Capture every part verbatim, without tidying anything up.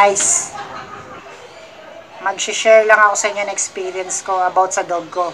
Guys, mag-share lang ako sa inyo ng experience ko about sa dog ko.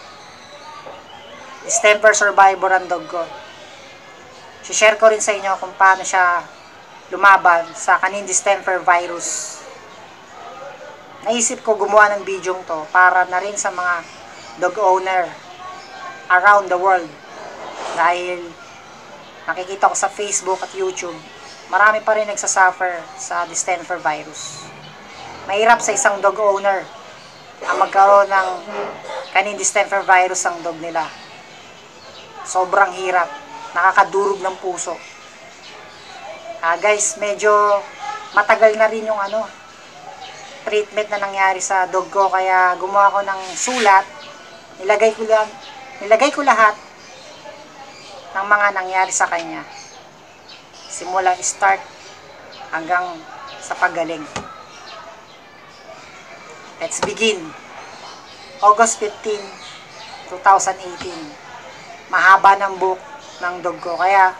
Distemper survivor ang dog ko. Share ko rin sa inyo kung paano siya lumaban sa kanin distemper virus. Naisip ko gumawa ng video to para na rin sa mga dog owner around the world. Dahil nakikita ko sa Facebook at YouTube, marami pa rin nagsasuffer sa distemper virus. Mahirap sa isang dog owner ang magkaroon ng kanin distemper virus ang dog nila. Sobrang hirap. Nakakadurog ng puso. Ah, guys, medyo matagal na rin yung ano, treatment na nangyari sa dog ko. Kaya gumawa ko ng sulat. Nilagay ko lang, nilagay ko lahat ng mga nangyari sa kanya. Simula start hanggang sa paggaling. Let's begin. August fifteenth, twenty eighteen. Mahaba ng buhok ng dog ko. Kaya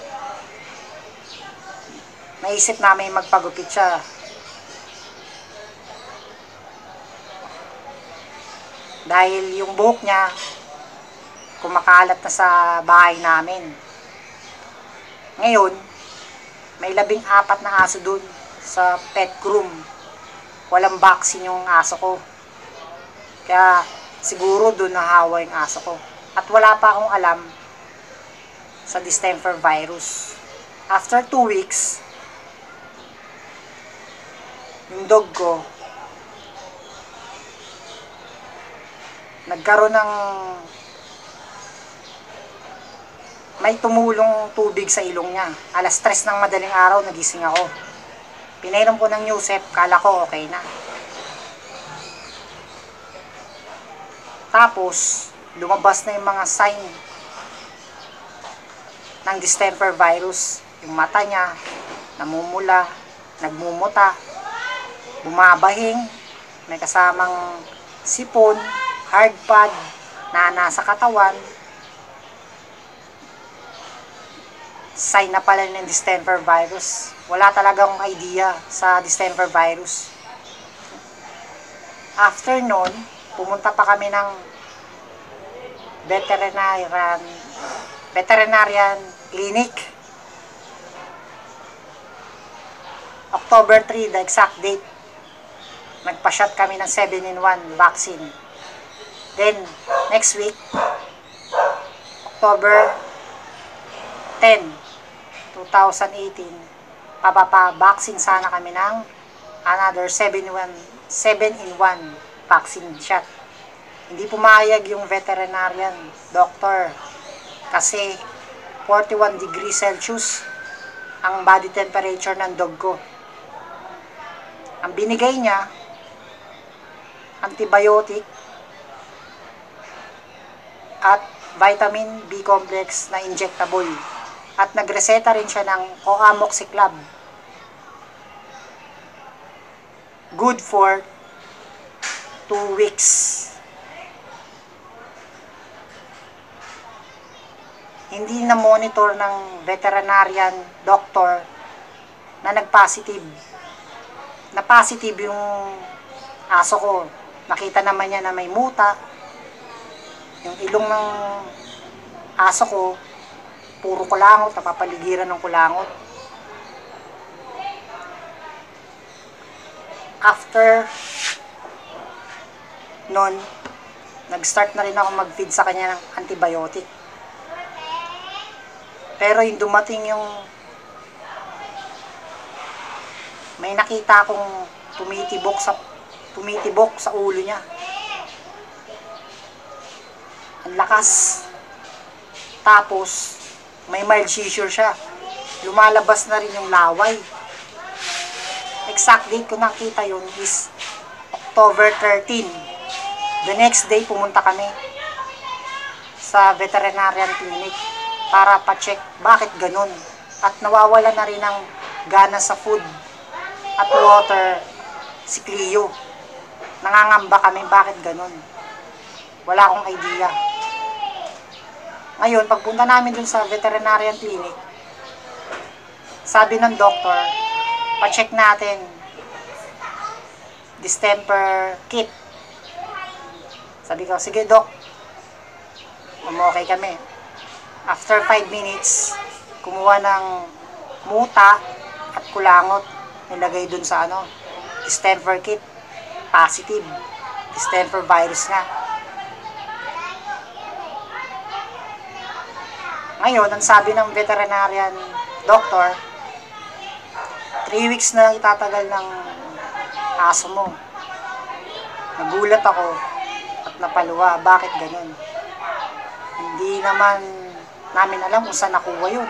naisip namin magpagupit siya. Dahil yung buhok niya kumakalat na sa bahay namin. Ngayon, may labing apat na aso dun sa pet room. Walang vaccine yung aso ko. Kaya siguro dun nahawa yung aso ko. At wala pa akong alam sa distemper virus. After two weeks, yung dog ko nagkaroon ng may tumulong tubig sa ilong niya. Alas tres ng madaling araw, nagising ako. Pinainom ko ng Newsep, kala ko okay na. Tapos, lumabas na yung mga sign ng distemper virus. Yung mata niya, namumula, nagmumuta, bumabahing, may kasamang sipon, hard pad, na nasa katawan. Sign na pala ng distemper virus. Wala talaga akong idea sa distemper virus. After nun, pumunta pa kami ng veterinarian veterinarian clinic. October third, the exact date. Nagpa-shot kami ng seven in one vaccine. Then, next week, October tenth, twenty eighteen, papapa-vaccine sana kami ng another seven in one vaccine shot. Hindi pumayag yung veterinarian doctor kasi forty-one degrees Celsius ang body temperature ng dog ko. Ang binigay niya, antibiotic at vitamin B complex na injectable. At nagreseta rin siya ng Amoxicillin. Good for two weeks. Hindi na monitor ng veterinarian doctor na nag-positive. Na positive yung aso ko. Nakita naman niya na may muta. Yung ilong ng aso ko, puro kulangot, napapaligiran ng kulangot. After nun, nag-start na rin ako mag-feed sa kanya ng antibiotic. Pero yung dumating yung may nakita akong tumitibok sa tumitibok sa ulo niya. Ang lakas. Tapos may mild seizure siya. Lumalabas na rin yung laway. Exact date ko nakita yun is October thirteenth. The next day pumunta kami sa veterinarian clinic para pa-check bakit ganun. At nawawala na rin ng gana sa food at water si Cleo. Nangangamba kami bakit ganun. Wala akong idea. Ngayon, pagpunta namin dun sa veterinarian clinic, sabi ng doktor, pa-check natin distemper kit. Sabi ko, sige Doc, umokay kami. After five minutes, kumuha ng muta at kulangot, nilagay dun sa ano, distemper kit. Positive. Distemper virus nga. Ngayon, ang sabi ng veterinarian doctor, three weeks na lang itatagal ng aso mo. Nagulat ako at napaluwa. Bakit ganun? Hindi naman namin alam kung saan nakuha yun.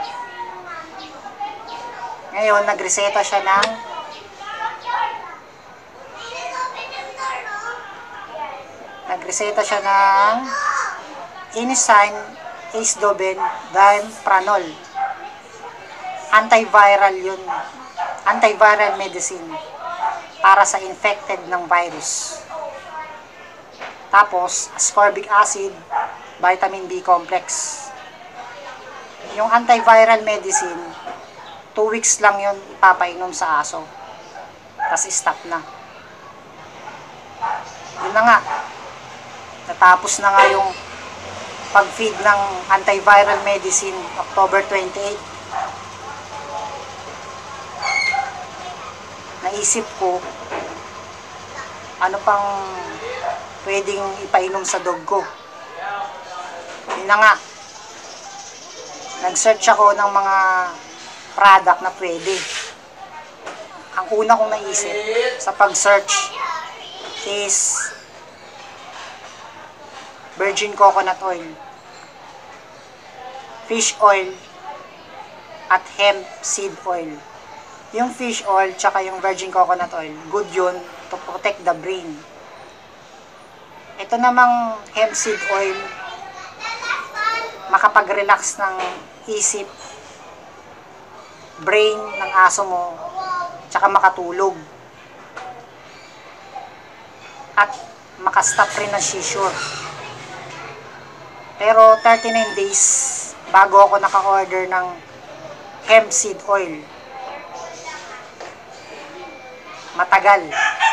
Ngayon, nagreseta siya ng nagreseta siya ng Inisign Ace-Doben Dimpranol. Antiviral yun. Antiviral medicine para sa infected ng virus. Tapos, ascorbic acid, vitamin B complex. Yung antiviral medicine, two weeks lang yun ipapainom sa aso. Tapos stop na. Yun na nga. Natapos na nga yung pag-feed ng antiviral medicine October twenty-eighth. Naisip ko, ano pang pwedeng ipainom sa dog ko. Yun na nga. Nag-search ako ng mga product na pwede. Ang una kong naisip sa pag-search is virgin coconut oil, fish oil, at hemp seed oil. Yung fish oil tsaka yung virgin coconut oil, good yun to protect the brain. Ito namang hemp seed oil, makapag-relax ng isip, brain ng aso mo, tsaka makatulog. At makastop rin ng seizure. Pero thirty-nine days bago ako naka-order ng hemp seed oil. Matagal.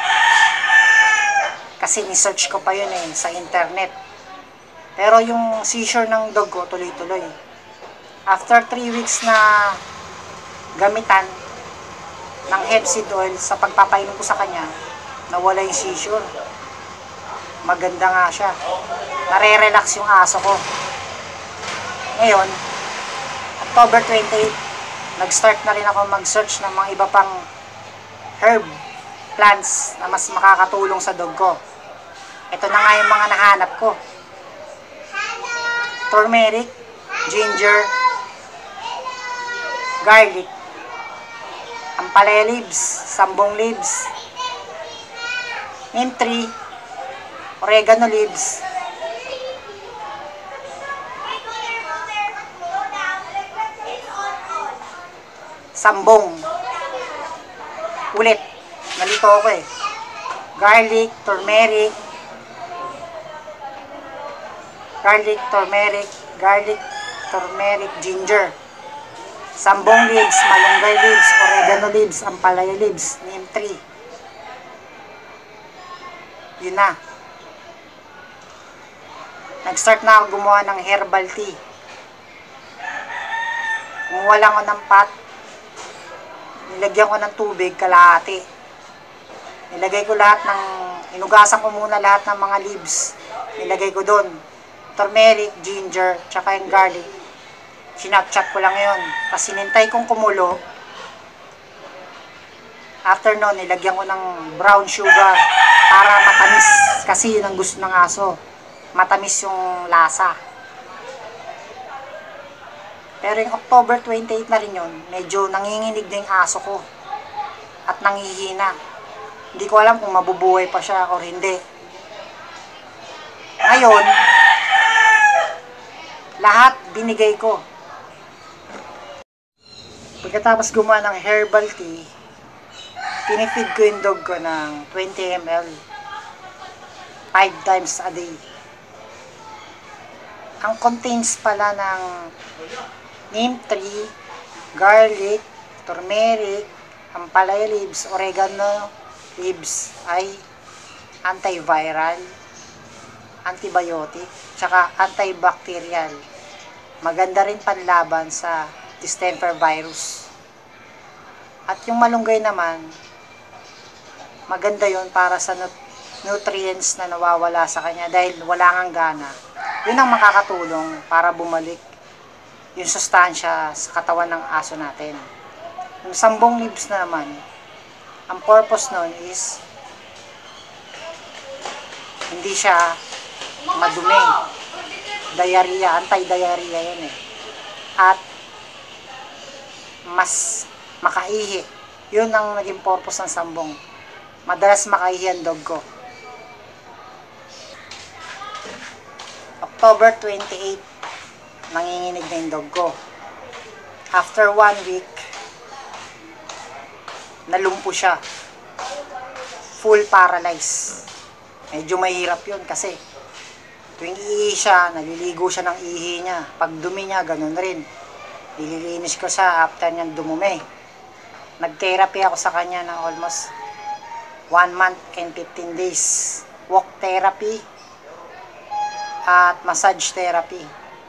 Kasi ni-search ko pa yun eh, sa internet. Pero yung seizure ng dog ko, tuloy-tuloy. After three weeks na gamitan ng hemp seed oil sa pagpapainom ko sa kanya, nawala yung seizure. Maganda nga siya. Nare-relax yung aso ko. Ngayon, October twenty-eighth, nag-start na rin ako mag-search ng mga iba pang herb plants na mas makakatulong sa dog ko. Ito na nga yung mga nahanap ko. Turmeric, ginger, garlic, ampalaya leaves, sambong leaves, neem tree, oregano leaves, sambong. Ulit, nalito ako eh. Garlic, turmeric, garlic, turmeric, garlic, turmeric, ginger, sambong leaves, malunggay leaves, oregano leaves, ampalaya leaves, neem tree. Yun na. Nag-start na ako gumawa ng herbal tea. Kumuha lang ako ng pot. Nilagyan ko ng tubig, kalahati. Nilagay ko lahat ng, inugasan ko muna lahat ng mga leaves. Nilagay ko doon. Turmeric, ginger, tsaka yung garlic. Sinat-chat ko lang yun. Tapos sinintay kong kumulo. After nun, nilagyan ko ng brown sugar para matamis. Kasi yun ang gusto ng aso. Matamis yung lasa. Pero yung October twenty-eighth na rin yun, medyo nanginginig na yung aso ko. At nangihina. Hindi ko alam kung mabubuhay pa siya o hindi. Ngayon, lahat binigay ko. Pagkatapos gumawa ng herbal tea, pinifeed ko yung dog ko ng twenty milliliters five times a day. Ang contains pala ng neem tree, garlic, turmeric, ampalaya leaves, oregano, leaves ay antiviral, antibiotic, tsaka antibacterial. Maganda rin panlaban sa distemper virus. At yung malunggay naman, maganda yon para sa nutrients na nawawala sa kanya dahil wala kang gana. Yun ang makakatulong para bumalik yung sustansya sa katawan ng aso natin. Yung sambong leaves na naman, ang purpose nun is hindi siya madumi. Diarrhea, anti-diarrhea yun eh. At mas makaihi. Yun ang naging purpose ng sambong. Madalas makaihi ang dog ko. October twenty-eighth, nanginginig na yung dog ko. After one week, nalumpo siya. Full paralyzed. Medyo mahirap yun kasi tuwing iihi siya, naliligo siya ng ihi niya. Pag dumi niya, ganun rin. Nililinis ko siya after niyang dumumi. Nag-therapy ako sa kanya ng almost one month and fifteen days. Walk therapy at massage therapy.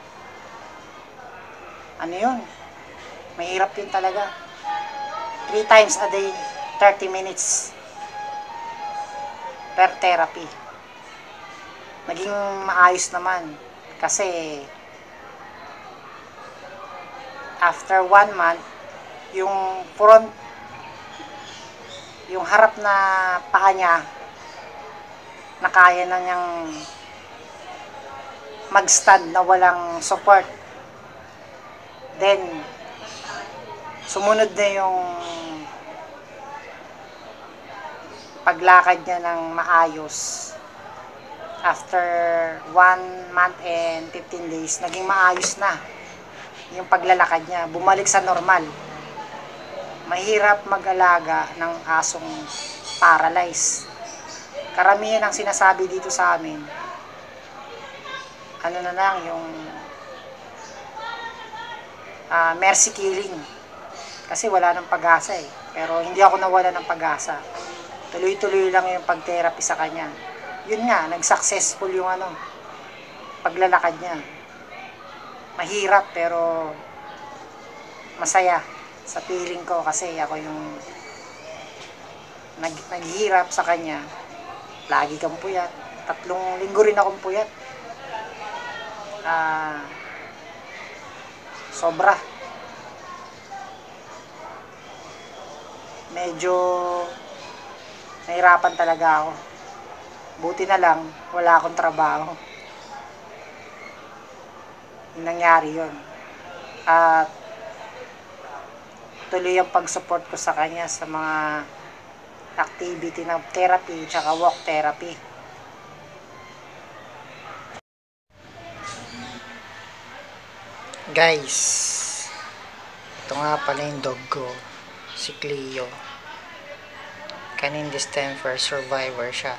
Ano yun? Mahirap yun talaga. Three times a day, thirty minutes per therapy. Naging maayos naman kasi after one month, yung front, yung harap na paa niya, nakaya na niyang mag-stand na walang support. Then, sumunod na yung paglakad niya ng maayos. After one month and fifteen days, naging maayos na yung paglalakad niya. Bumalik sa normal. Mahirap mag-alaga ng asong paralyzed. Karamihan ang sinasabi dito sa amin, ano na lang, yung uh, mercy killing. Kasi wala ng pag-asa eh. Pero hindi ako nawala ng pag-asa. Tuloy-tuloy lang yung pag-therapy sa kanya. Yun nga, nag-successful yung ano, paglalakad niya. Mahirap pero masaya sa feeling ko kasi ako yung nag naghihirap sa kanya. Lagi kang puyat. Tatlong linggo rin akong puyat. Ah, sobra. Medyo nahirapan talaga ako. Buti na lang, wala akong trabaho. Yung nangyari yun. At tuloy ang pag-support ko sa kanya sa mga activity ng therapy tsaka walk therapy. Guys, ito nga pala yung dog ko, si Cleo. Canin distemper survivor siya.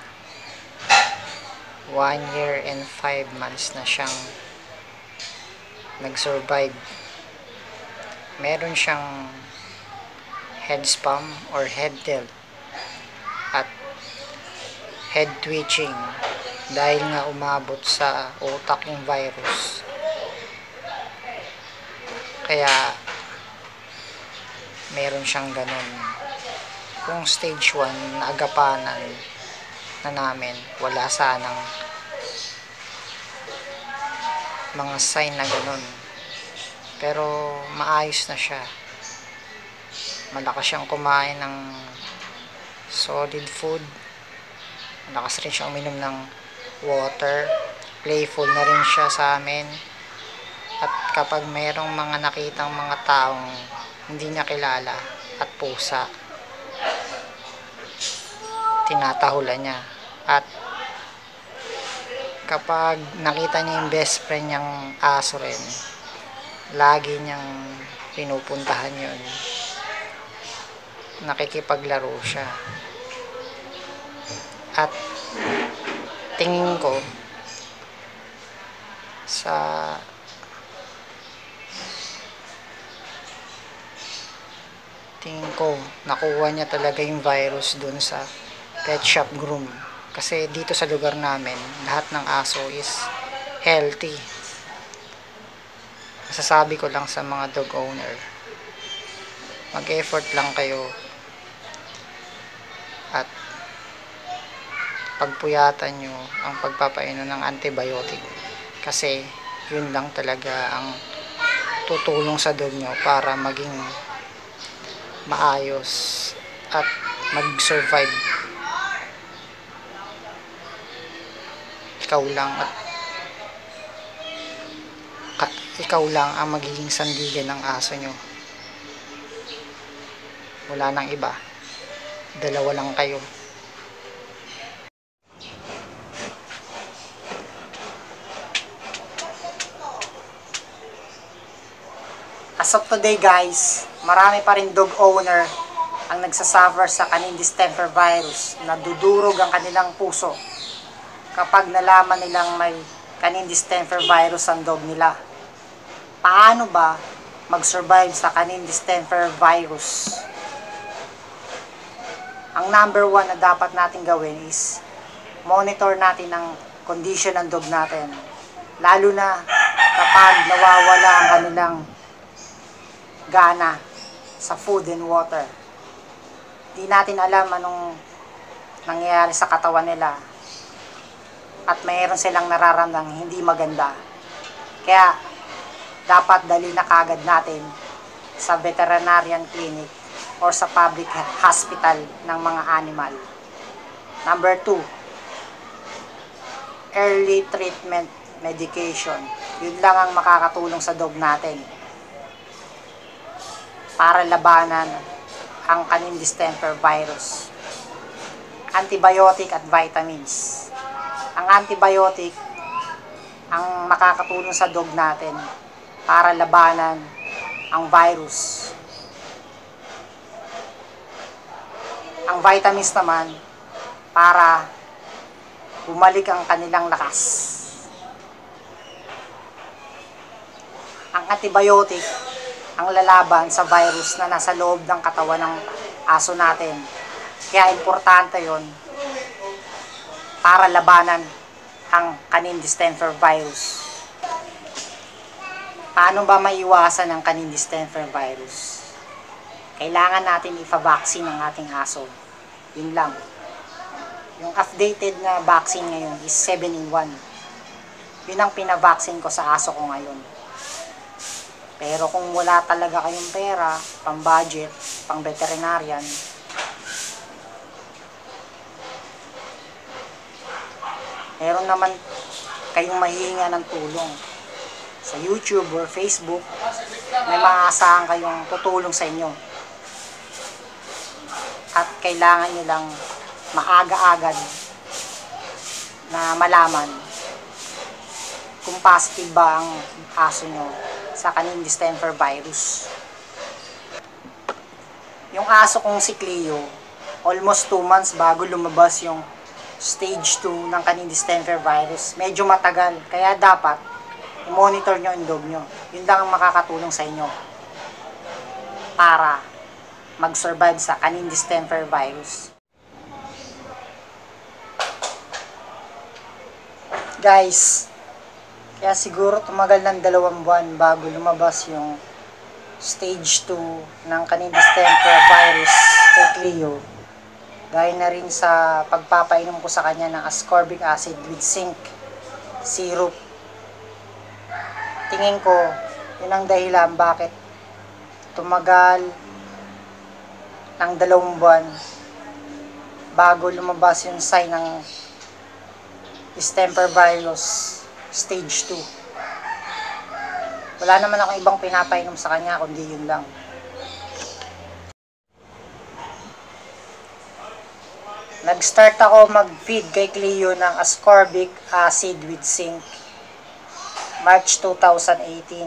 One year and five months na siyang nag-survive. Meron siyang head spasm or head tilt at head twitching dahil nga umabot sa utak yung virus. Kaya meron siyang ganun. Kung stage one na agapanan na namin, wala sanang mga sign na ganun. Pero maayos na siya. Malakas siyang kumain ng solid food. Malakas rin siyang uminom ng water. Playful na rin siya sa amin. At kapag mayroong mga nakitang mga taong hindi niya kilala at pusa, tinatahulan niya. At kapag nakita niya yung best friend niyang aso rin, lagi niyang pinupuntahan yun. Nakikipaglaro siya. At tingin ko sa tingin ko nakuha niya talaga yung virus dun sa pet shop groom. Kasi dito sa lugar namin, lahat ng aso is healthy. Masasabi ko lang sa mga dog owner, mag-effort lang kayo at pagpuyatan nyo ang pagpapainom ng antibiotic, kasi yun lang talaga ang tutulong sa dog nyo para maging maayos at mag-survive. Ikaw lang at ka, ikaw lang ang magiging sandigan ng aso nyo. Wala nang iba. Dalawa lang kayo. As of today guys, marami pa rin dog owner ang nagsasuffer sa canine distemper virus. Nadudurog ang kanilang puso kapag nalaman nilang may canine distemper virus ang dog nila. Paano ba mag-survive sa canine distemper virus? Ang number one na dapat natin gawin is monitor natin ang condition ng dog natin. Lalo na kapag nawawala ang kanilang gana sa food and water. Di natin alam anong nangyayari sa katawan nila at mayroon silang nararamdamang hindi maganda. Kaya dapat dali na kagad natin sa veterinarian clinic or sa public hospital ng mga animal. Number two, early treatment medication. Yun lang ang makakatulong sa dog natin para labanan ang canine distemper virus. Antibiotic at vitamins. Ang antibiotic ang makakatulong sa dog natin para labanan ang virus. Ang vitamins naman para bumalik ang kanilang lakas. Ang antibiotic ang lalaban sa virus na nasa loob ng katawan ng aso natin. Kaya importante yon para labanan ang canine distemper virus. Paano ba maiwasan ang canine distemper virus? Kailangan natin ipa-vaccine ang ating aso. Yun lang. Yung updated na vaccine ngayon is seven in one. Yun ang pinavaccine ko sa aso ko ngayon. Pero kung wala talaga kayong pera, pang budget, pang veterinarian, meron naman kayong mahihinga ng tulong sa YouTube or Facebook. May maaasahan kayong tutulong sa inyo. At kailangan nyo lang maaga-agad na malaman kung positive ba ang aso nyo sa canine distemper virus. Yung aso kong si Cleo, almost two months bago lumabas yung stage two ng canine distemper virus. Medyo matagal, kaya dapat i-monitor nyo yung dog nyo. Yun lang ang makakatulong sa inyo para mag-survive sa canine distemper virus. Guys, kaya siguro tumagal ng dalawang buwan bago lumabas yung stage two ng canine distemper virus kay Cleo. Dahil na rin sa pagpapainom ko sa kanya ng ascorbic acid with zinc syrup. Tingin ko, yun ang dahilan bakit tumagal ng dalawang buwan bago lumabas yung sign ng distemper virus stage two. Wala naman akong ibang pinapainom sa kanya kundi yun lang. Nag-start ako mag-feed kay Cleo ng ascorbic acid with zinc March two thousand eighteen.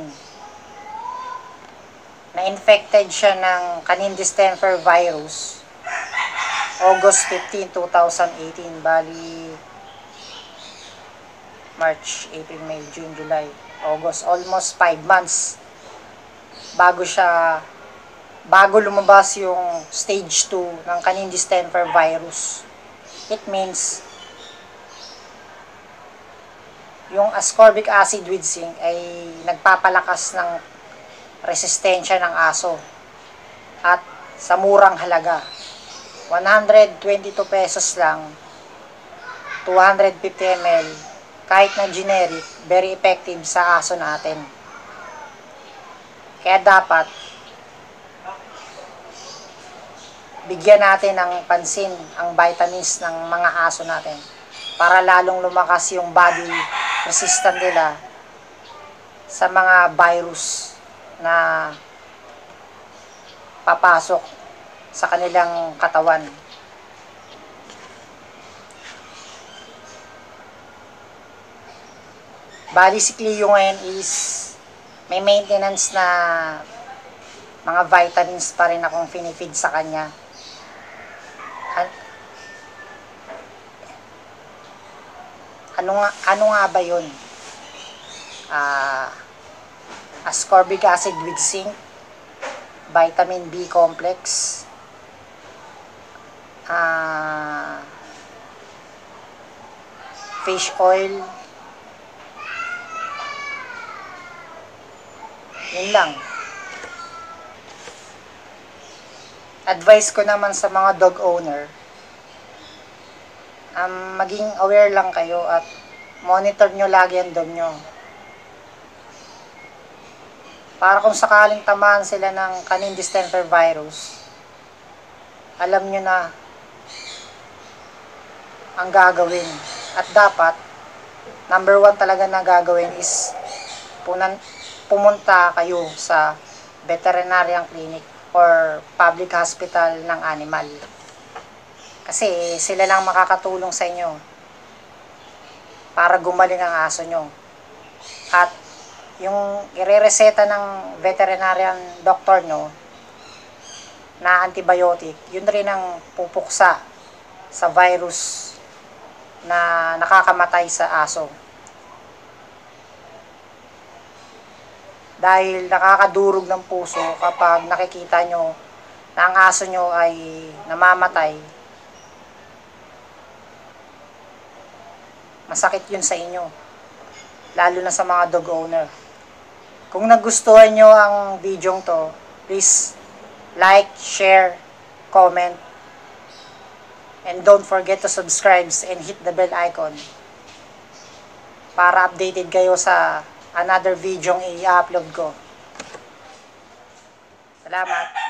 Na-infected siya ng canine distemper virus August fifteenth, two thousand eighteen. Bali March, April, May, June, July, August, almost five months bago siya bago lumabas yung stage two ng canine distemper virus. It means yung ascorbic acid with zinc ay nagpapalakas ng resistensya ng aso at sa murang halaga. one hundred twenty-two pesos lang, two hundred fifty milliliters, kahit na generic, very effective sa aso natin. Kaya dapat bigyan natin ng pansin ang vitamins ng mga aso natin para lalong lumakas yung body resistant nila sa mga virus na papasok sa kanilang katawan. Bali si Cleo ngayon is may maintenance na mga vitamins pa rin akong finifeed sa kanya. Ano nga, ano nga ba yun? Uh, ascorbic acid with zinc, vitamin B complex, uh, fish oil, yun lang. Advice ko naman sa mga dog owner, um, maging aware lang kayo at monitor nyo lagi ang dog nyo. Para kung sakaling tamaan sila ng canine distemper virus, alam nyo na ang gagawin. At dapat, number one talaga na gagawin is punan, pumunta kayo sa veterinarian clinic or public hospital ng animal. Kasi sila lang makakatulong sa inyo para gumaling ang aso nyo. At yung irereseta ng veterinarian doctor nyo na antibiotic, yun rin ang pupuksa sa virus na nakakamatay sa aso. Dahil nakakadurog ng puso kapag nakikita nyo na ang aso nyo ay namamatay. Masakit yun sa inyo, lalo na sa mga dog owner. Kung nagustuhan nyo ang video to, please like, share, comment, and don't forget to subscribe and hit the bell icon para updated kayo sa another video i-upload ko. Salamat!